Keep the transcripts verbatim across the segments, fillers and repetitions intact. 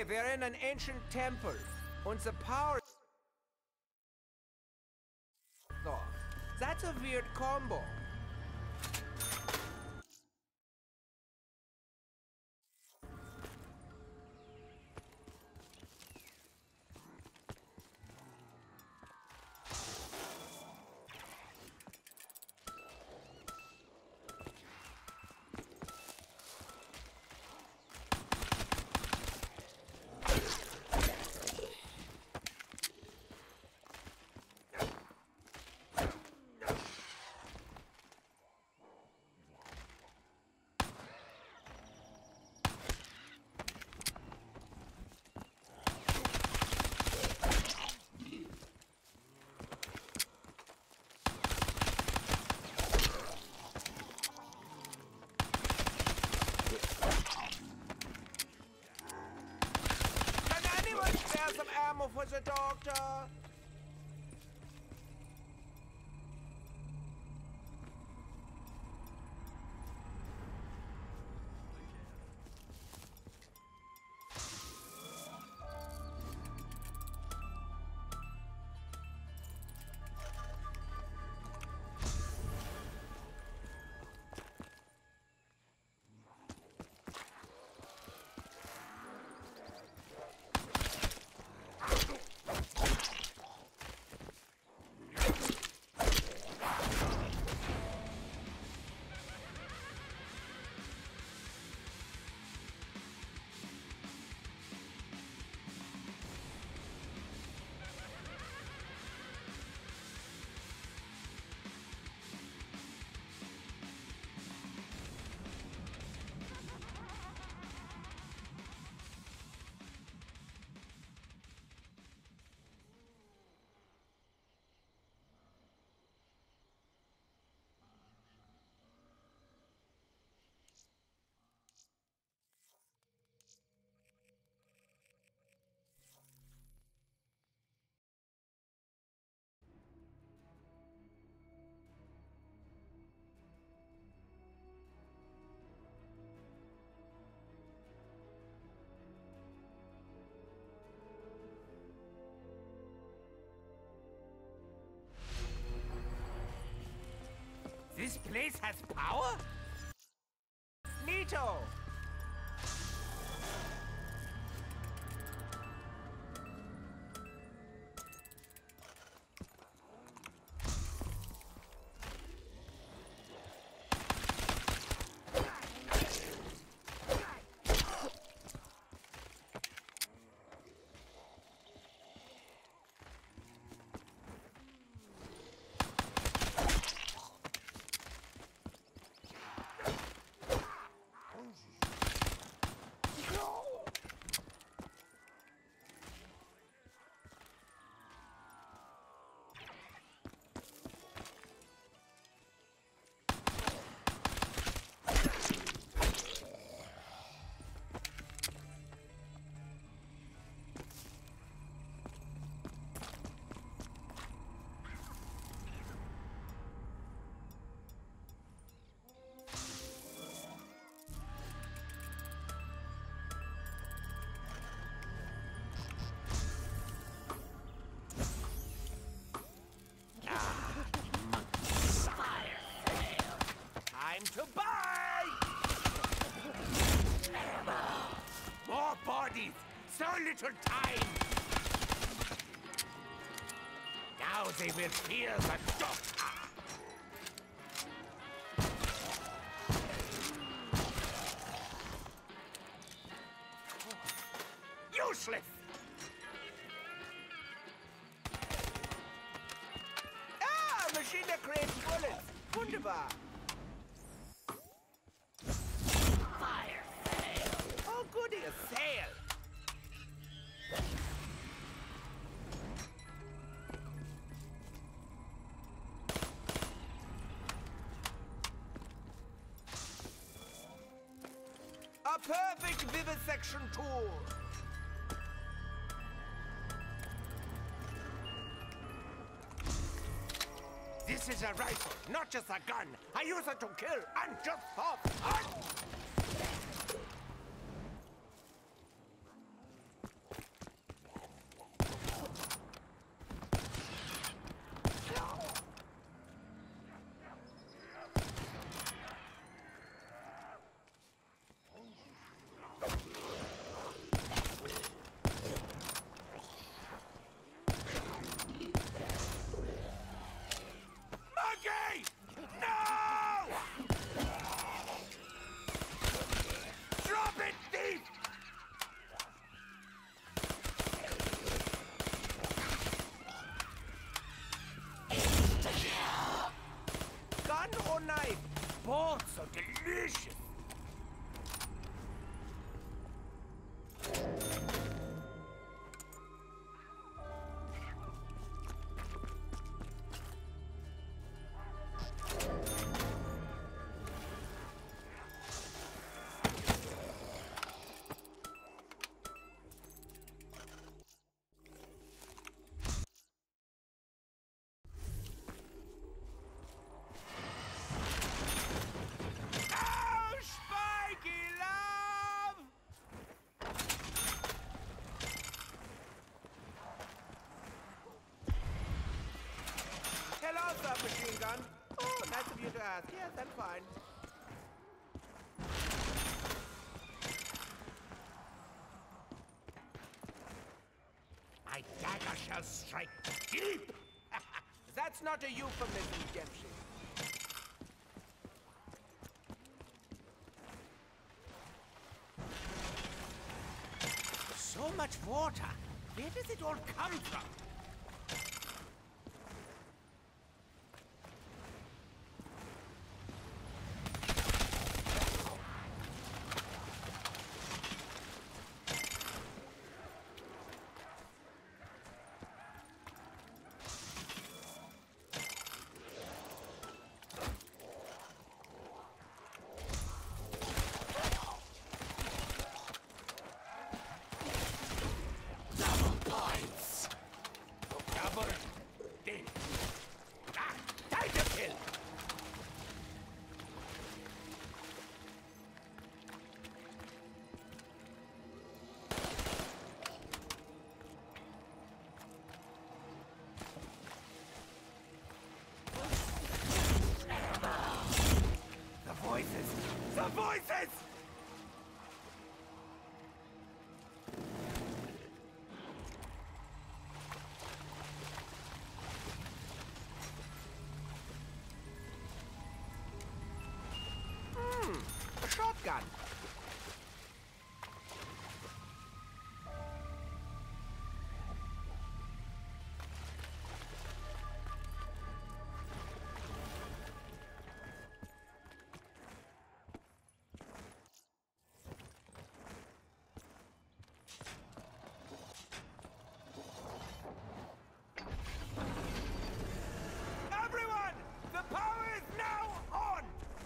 we're in an ancient temple, and the power off. That's a weird combo. Some ammo for the doctor. This place has power? Neato! Time to buy! More bodies! So little time! Now they will fear the doctor! Useless! Ah! Machine that creates bullets! Wunderbar! Fire fail! Oh goody, a sail! A perfect vivisection tool! This is a rifle, not just a gun. I use it to kill and just for fun! shotgun? Oh, nice of you to ask. Yes, I'm fine. My dagger shall strike deep! That's not a euphemism, Dempsey. So much water. Where does it all come from? The voices! Hmm, a shotgun. Everyone! The power is now on!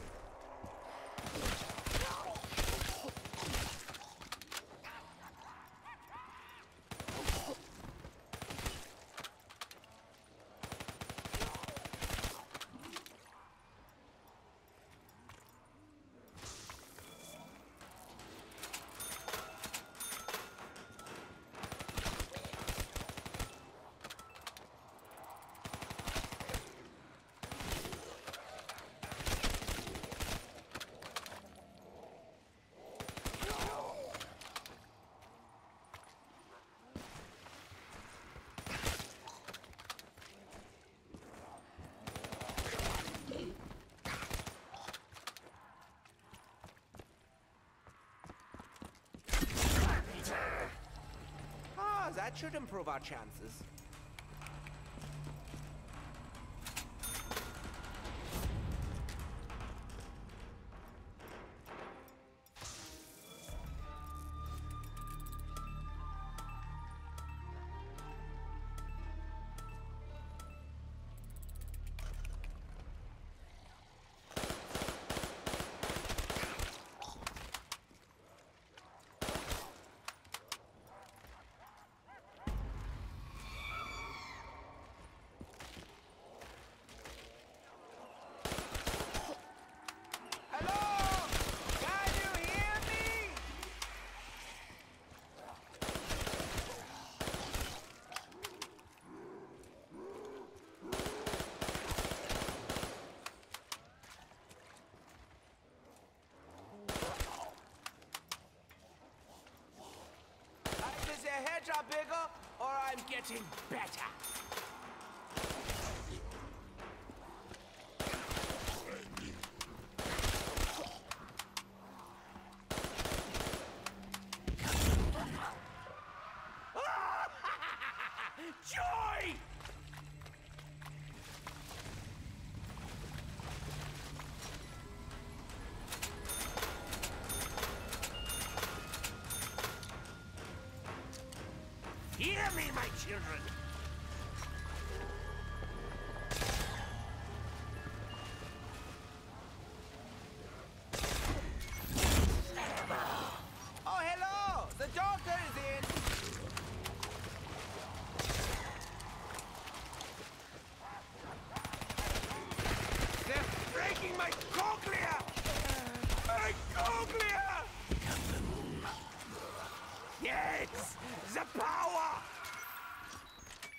Ah, that should improve our chances. Either the heads are bigger, or I'm getting better. Joy! Hear me, my children! Oh, hello! The doctor is in! They're breaking my cochlea! My cochlea! Yes! The power!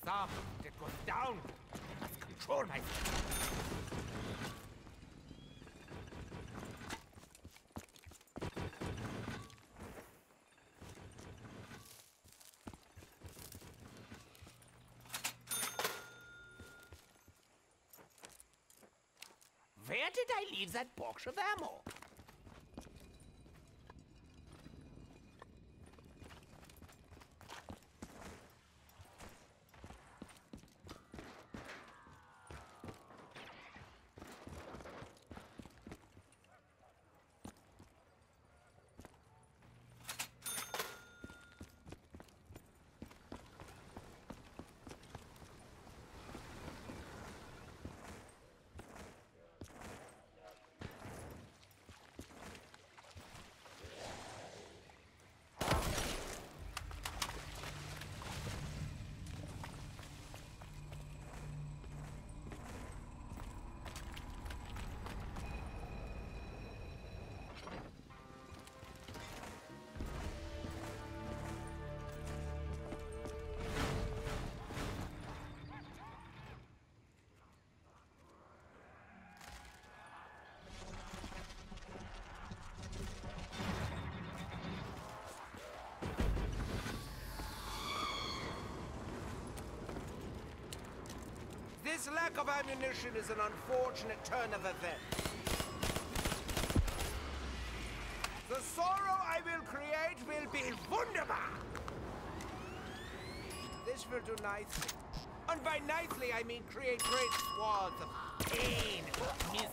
up, it goes down. I must control myself. Where did I leave that box of ammo? This lack of ammunition is an unfortunate turn of events. The sorrow I will create will be wunderbar! This will do nicely. And by nicely, I mean create great swaths of pain and misery.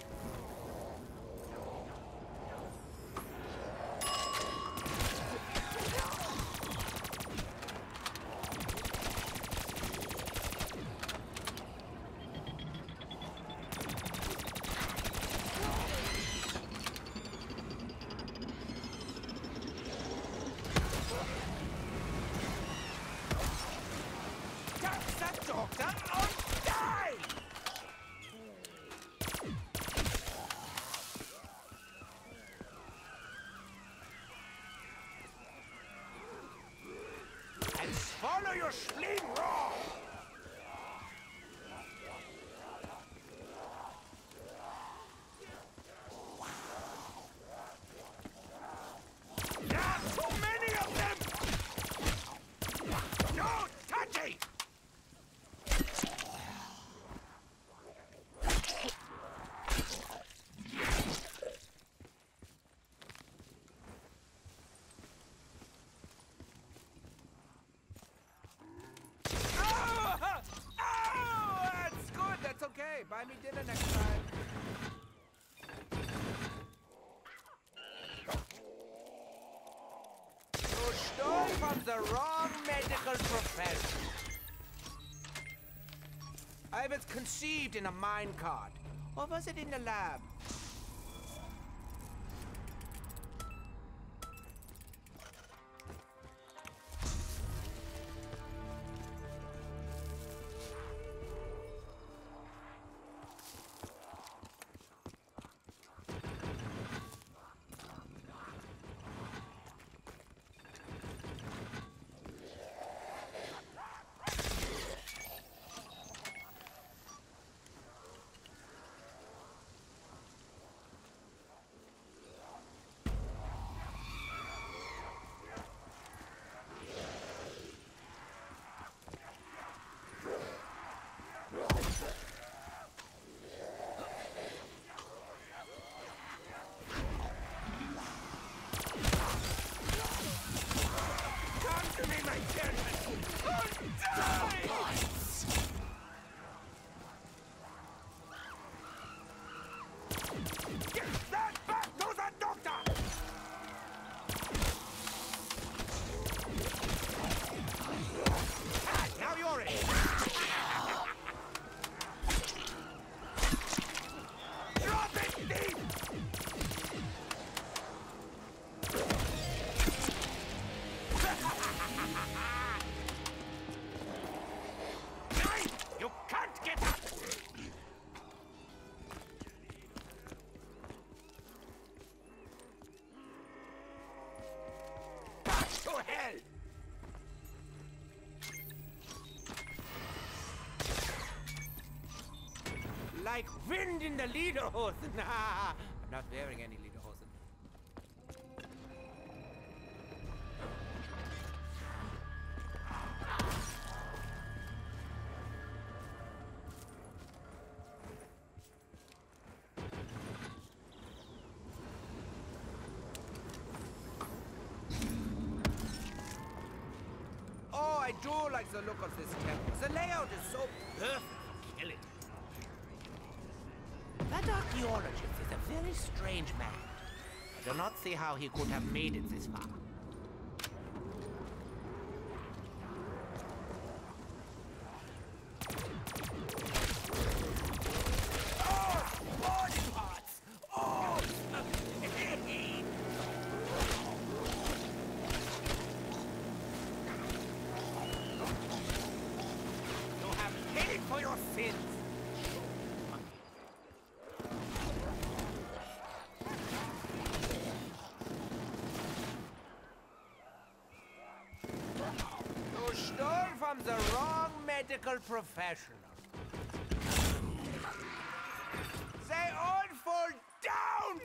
Follow your spleen raw! There are too many of them! No, touchy! Okay, buy me dinner next time. You stole from the wrong medical profession. I was conceived in a minecart. Or was it in the lab? like wind in the lederhosen. I'm not wearing any lederhosen. Oh, I do like the look of this temple. The layout is so perfect for killing. That archaeologist is a very strange man. I do not see how he could have made it this far. Oh, body parts! Oh, the pain! You have paid for your sins! From the wrong medical professional. They all fall down!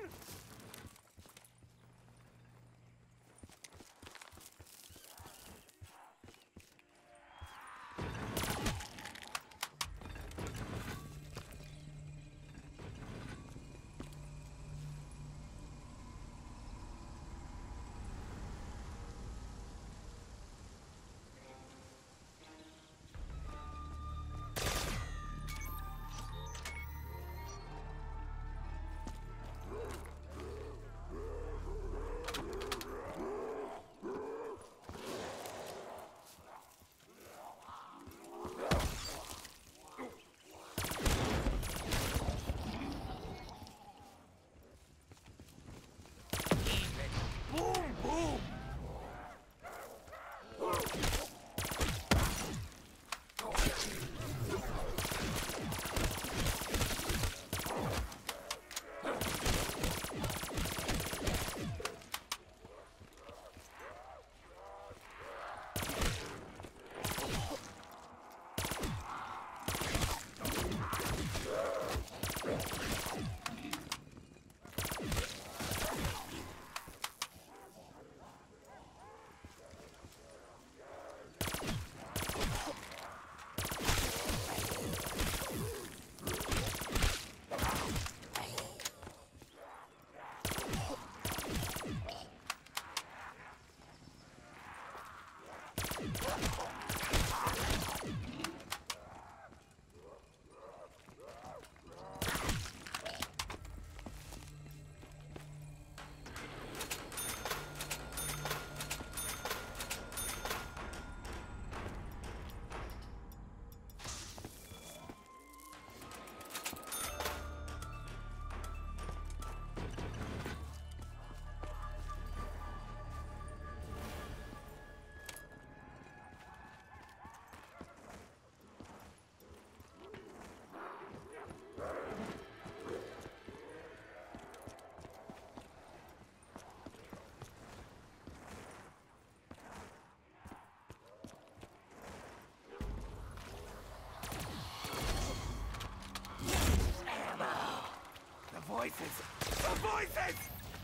Voices! The voices!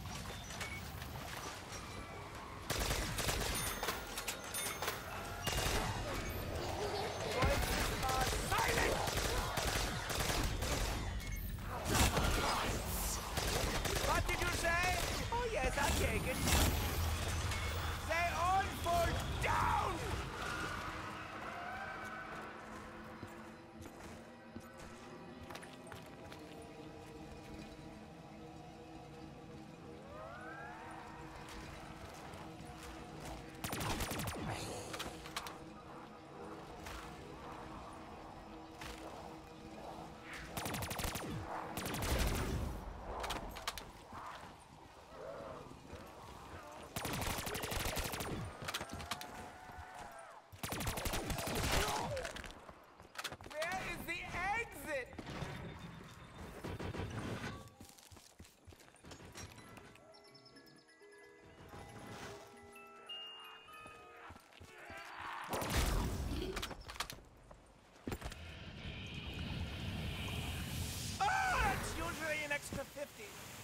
Voices are silent! What did you say? Oh yes, I'll take it. They all fall down! extra fifty.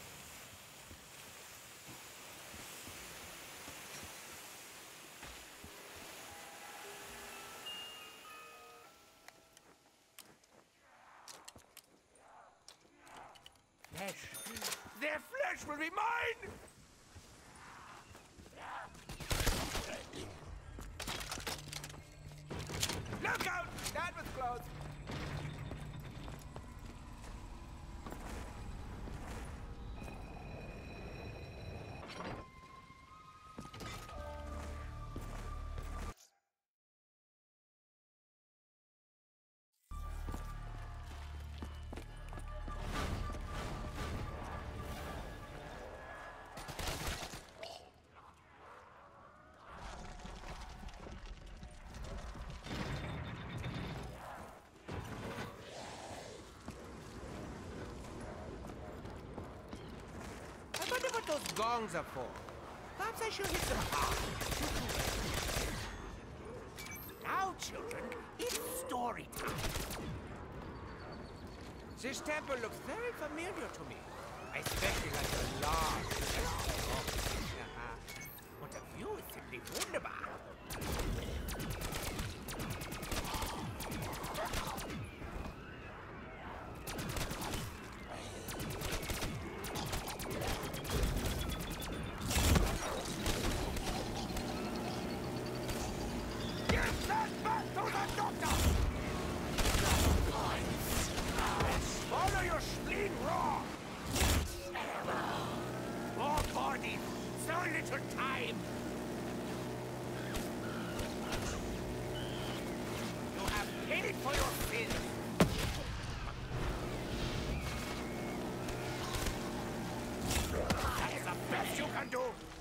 Flesh. Their flesh will be mine! Look out! That was close. I wonder what those gongs are for. Perhaps I should hit them hard. Now, children, it's story time. This temple looks very familiar to me. Especially like the large... What a view is simply wunderbar. Follow your spleen raw! More bodies, so little time! You have paid for your sins! That's the best you can do!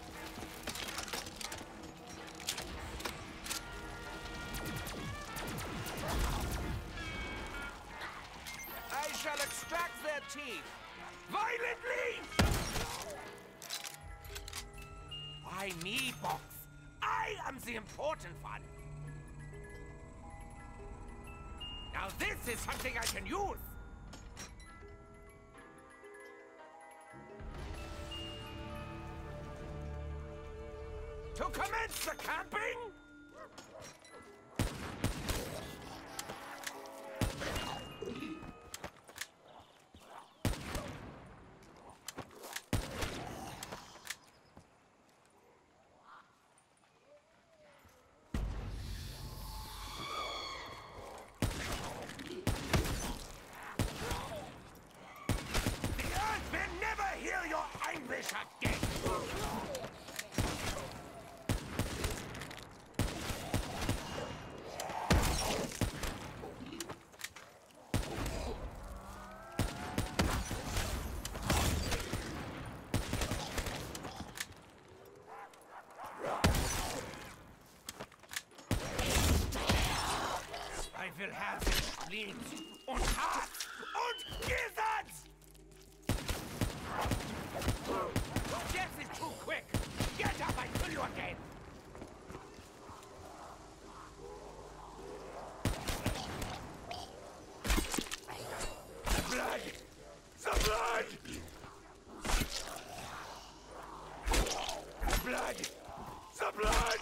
I shall extract their teeth violently! Why me, Box? I am the important one. Now this is something I can use. To commence the camping? English again! I will have den Spleen und Hass und Gizzards! Death is too quick! Get up, I kill you again! The blood! The blood! The blood! The blood!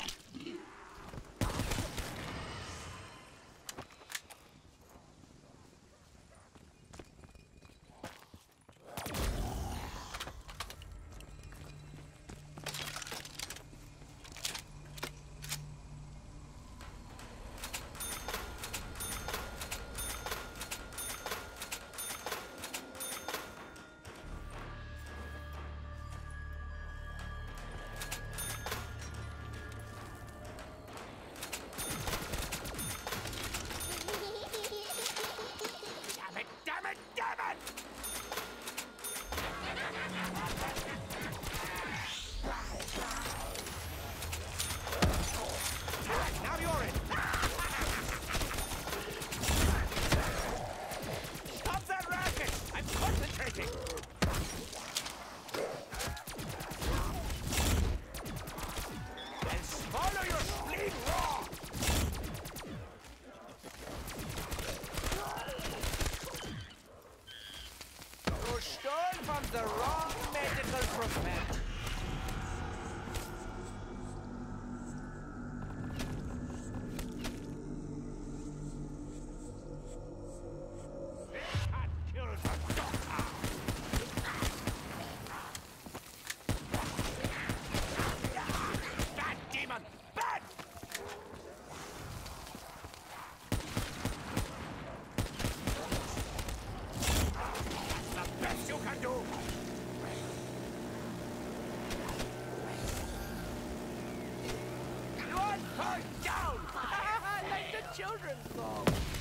children's song.